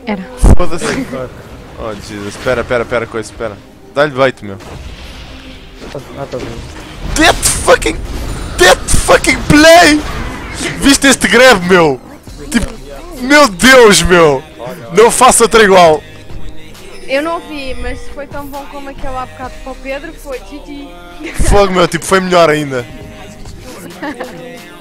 Era. Foda-se. Oh, Jesus. Espera, coisa, espera. Dá-lhe bait, meu. Ah, tá bem. That fucking play! Viste este grab, meu? Tipo, meu Deus, meu! Não faço outra igual. Eu não vi, mas se foi tão bom como aquele há bocado para o Pedro, foi GG. Fogo, meu, tipo, foi melhor ainda.